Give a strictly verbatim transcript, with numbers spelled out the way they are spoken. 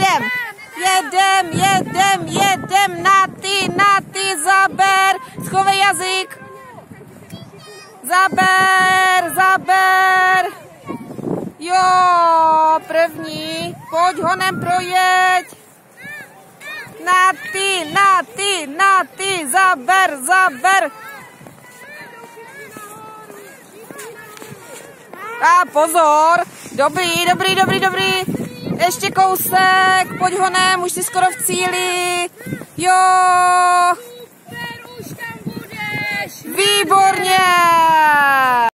jedem, jedem, jedem, jedem, na ty, na ty, zaber, schovej jazyk, zaber, zaber, jo, první, pojď honem projeď, na ty, na ty, na ty, zaber, zaber. A pozor, dobrý, dobrý, dobrý, dobrý, ještě kousek, pojď honem, už jsi skoro v cíli, jo, výborně.